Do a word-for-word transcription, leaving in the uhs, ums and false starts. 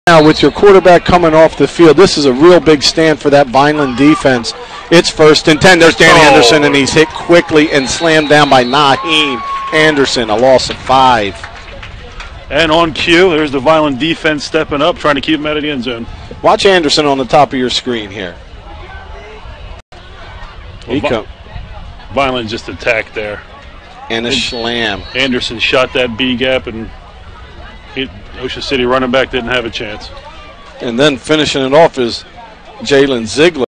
Now with your quarterback coming off the field, this is a real big stand for that Vineland defense. It's first and ten. There's Dan oh. Anderson, and he's hit quickly and slammed down by Nihym Anderson, a loss of five. And on cue, there's the Vineland defense stepping up, trying to keep him out of the end zone. Watch Anderson on the top of your screen here. Well, he come. Vineland just attacked there. And a and slam. Anderson shot that B gap, and he, Ocean City running back didn't have a chance. And then finishing it off is Jalen Ziegler.